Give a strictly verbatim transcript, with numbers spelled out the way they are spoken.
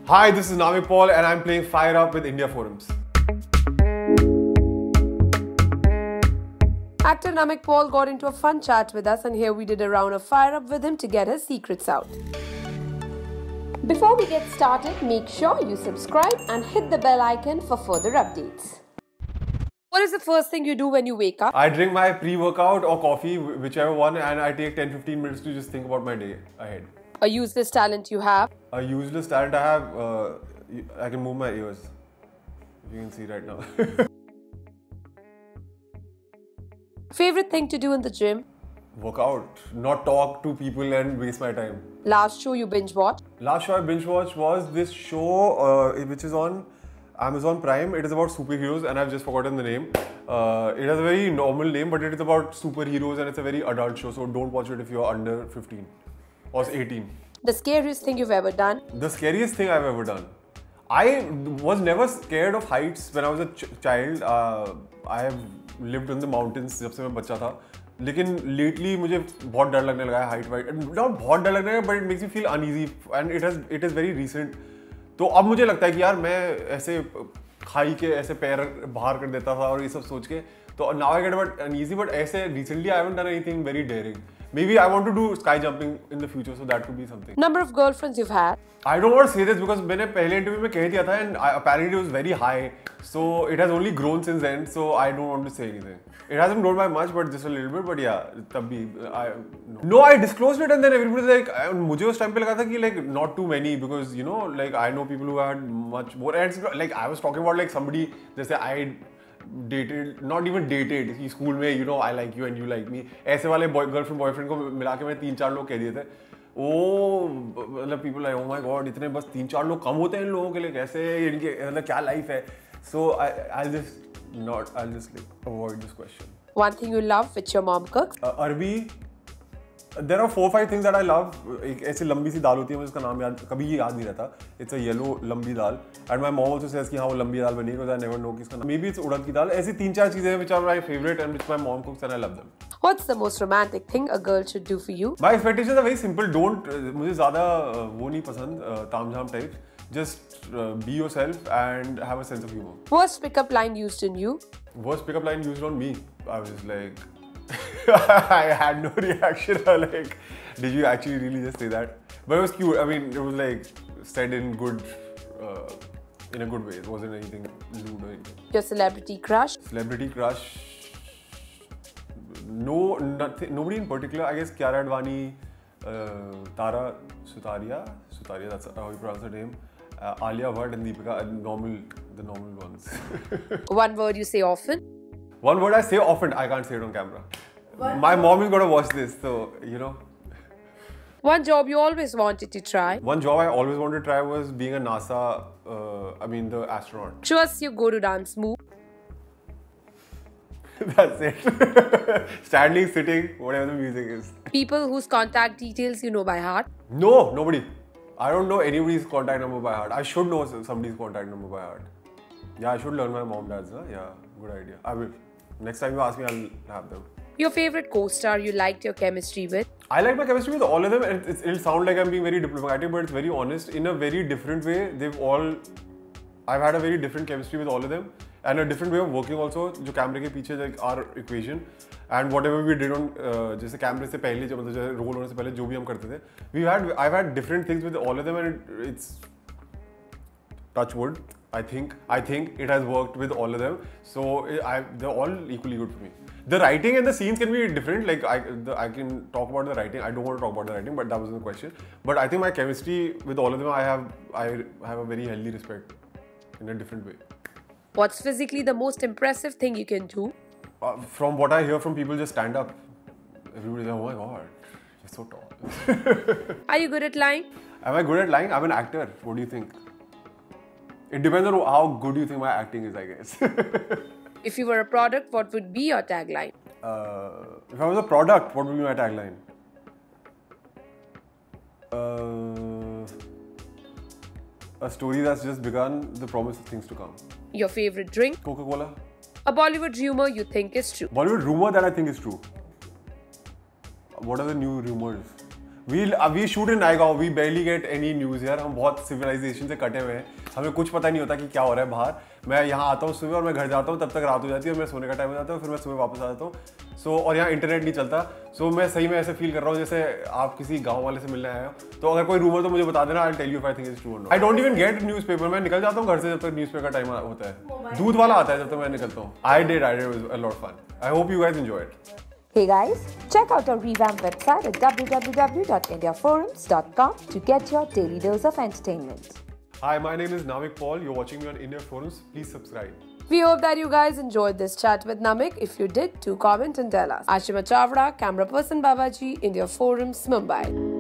Hi, this is Namik Paul and I'm playing Fire Up with India Forums. Actor Namik Paul got into a fun chat with us, and here we did a round of Fire Up with him to get his secrets out. Before we get started, make sure you subscribe and hit the bell icon for further updates. What is the first thing you do when you wake up? I drink my pre-workout or coffee, whichever one, and I take ten to fifteen minutes to just think about my day ahead. A useless talent you have? A useless talent I have, uh, I can move my ears. If you can see right now. Favorite thing to do in the gym? Work out, not talk to people and waste my time. Last show you binge watched? Last show I binge watched was this show uh, which is on Amazon Prime. It is about superheroes and I've just forgotten the name. Uh, it has a very normal name, but it is about superheroes and it's a very adult show, so don't watch it if you're under fifteen or eighteen. The scariest thing you've ever done? The scariest thing I've ever done. I was never scared of heights when I was a ch child. Uh, I have lived in the mountains जब से मैं बच्चा था. लेकिन lately मुझे बहुत डर लगने लगा है height वाइट. Not बहुत डर लगने लगा, but it makes me feel uneasy and it has it is very recent. तो अब मुझे लगता है कि यार मैं ऐसे खाई के ऐसे पैर बाहर कर देता था और ये सब सोच के. तो now I get a bit uneasy, but ऐसे recently I haven't done anything very daring. Maybe I want to do sky jumping in the future, so that could be something. Number of girlfriends you've had? I don't want to say this because मैंने पहले interview में कह दिया था and I, apparently it was very high, so it has only grown since then. So I don't want to say anything. It hasn't grown by much, but just a little bit. But yeah, तब भी I no. no I disclosed it and then everybody's like, मुझे उस time पे लगा था कि like not too many because you know like I know people who had much more. And it's like I was talking about like somebody जैसे I dated, not even dated, कि school में you know I like you and you like me, ऐसे वाले girlfriend boyfriend को मिला के मैं तीन चार लोग कह दिए थे. ओ मतलब people like oh my god इतने बस तीन चार लोग कम होते हैं इन लोगों के लिए, कैसे इनके मतलब क्या लाइफ है. So I I'll just not I'll just like avoid this question. One thing you love which your mom cooks? uh, अरबी. There are four five things that I love. एक ऐसी लंबी सी दाल होती है, मुझे उसका नाम याद कभी याद नहीं रहता. It's a yellow लंबी दाल. And my mom also says कि हाँ वो लंबी दाल बनी है because I never know किसका नाम. Maybe it's उड़द की दाल. ऐसी तीन चार चीजें हैं which are my favorite and which my mom cooks and I love them. What's the most romantic thing a girl should do for you? My expectations are very simple. Don't मुझे ज़्यादा वो नहीं पसंद तामझाम types. Just uh, be yourself and have a sense of humor. Worst pickup line used in you? Worst pickup line used on me. I was like, I had no reaction. Like, did you actually really just say that? But it was cute. I mean, it was like said in good, uh, in a good way. It wasn't anything lewd or anything. Your celebrity crush? Celebrity crush? No, nothing. Nobody in particular. I guess Kiara Advani, uh, Tara Sutaria. Sutaria. That's how you pronounce her name. Uh, Alia Bhatt and Deepika, uh, normal, the normal ones. One word you say often? One word I say often, I can't say it on camera. What? My mom is going to watch this, so, you know. One job you always wanted to try? One job I always wanted to try was being a NASA, uh, I mean the astronaut. Show us your go-to dance move. That's it. Standing, sitting, whatever the music is. People whose contact details you know by heart? No, nobody. I don't know anybody's contact number by heart. I should know somebody's contact number by heart. Yeah, I should learn my mom dad's. Huh? Yeah, good idea. I will. Next time you ask me, I'll have them. Your favorite co-star you liked your chemistry with? I like my chemistry with all of them, and it's, it'll sound like I'm being very diplomatic, but it's very honest. In a very different way, they've all. I've had a very different chemistry with all of them, and a different way of working also. जो कैमरे के पीछे like our equation, and whatever we did on uh, जैसे कैमरे से पहले जब मतलब जैसे रोल होने से पहले जो भी हम करते थे, we had I've had different things with all of them, and it, it's touch wood. I think I think it has worked with all of them, so I they're all equally good for me. The writing and the scenes can be different. Like I, the, I can talk about the writing. I don't want to talk about the writing, but that wasn't the question. But I think my chemistry with all of them, I have I have a very healthy respect in a different way. What's physically the most impressive thing you can do? Uh, from what I hear from people, just stand up. Everybody's like, oh my god, you're so tall. Are you good at lying? Am I good at lying? I'm an actor. What do you think? It depends on how good you think my acting is, I guess. If you were a product, what would be your tagline? Uh, if I was a product, what would be my tagline? Uh, a story that's just begun, the promise of things to come. Your favorite drink? Coca-Cola. A Bollywood rumor you think is true? Bollywood rumor that I think is true. What are the new rumors? We we shoot in Naigaon. We barely get any news here. हम बहुत civilization से कटे हुए हैं. हमें कुछ पता नहीं होता कि क्या हो रहा है बाहर. मैं यहाँ आता हूँ सुबह और मैं घर जाता हूँ, तब तक रात हो जाती है और मैं सोने का टाइम हो जाता है, फिर मैं सुबह वापस आ जाता हूँ. सो so, और यहाँ इंटरनेट नहीं चलता. सो so, मैं सही में ऐसे फील कर रहा हूँ जैसे आप किसी गाँव वाले से मिलने आए हो. तो अगर कोई रूमर तो मुझे बता देना. I'll tell you if I think it's true or not. I don't even get newspaper. मैं निकल जाता हूँ घर से जब तक न्यूज़पेपर का टाइम होता है. दूध वाला आता है जब तक मैं निकलता हूँ. I did. I did. It was a lot of fun. I hope you guys enjoy it. Hey guys, check out our revamped website at w w w dot india forums dot com to get your daily dose of entertainment. Hi, my name is Namik Paul. You're watching me on India Forums. Please subscribe. We hope that you guys enjoyed this chat with Namik. If you did, do comment and tell us. Ashima Chavda, camera person Babaji, India Forums, Mumbai.